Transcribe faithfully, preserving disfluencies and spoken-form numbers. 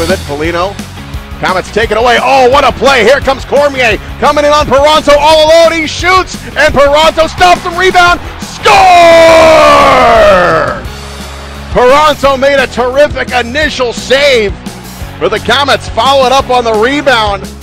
with it. Polino. Komets take it away. Oh, what a play. Here comes Cormier coming in on Peranto all alone. He shoots, and Peranto stops him. Rebound. Score! Peranto made a terrific initial save for the Komets. Follow it up on the rebound.